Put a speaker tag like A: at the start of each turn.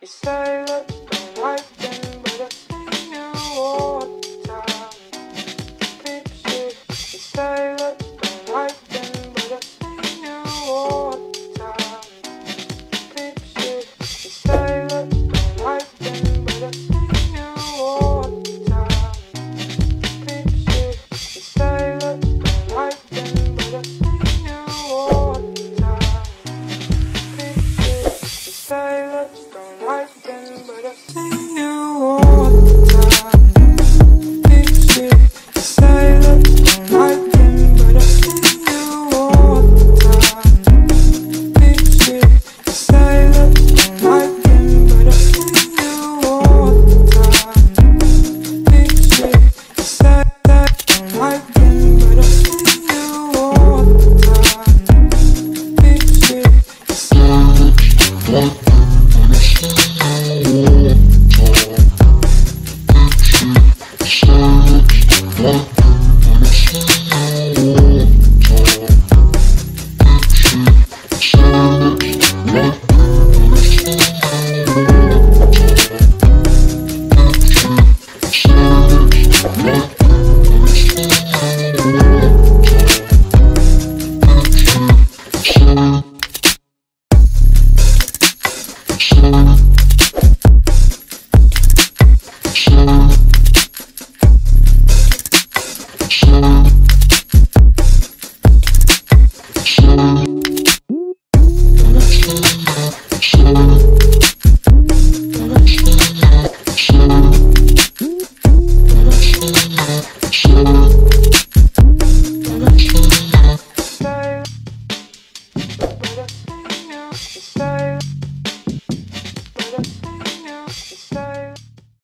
A: You say that you don't like them, but I see you all the time. Picture, you say that you don't like them, but I see you all the time. Picture, you say that you don't like them, but I see you all the time. Picture, you say that you don't like them, but I see you all the time. Picture, you say that you don't like them, but I see you all the time. Picture, you say that you don't like them, but I see you all the time. Picture, you say that you don't like them, but I see you all the time. Picture, you say that you don't like them, but I see you all the time. Picture, you say that but I see you, you say, but I see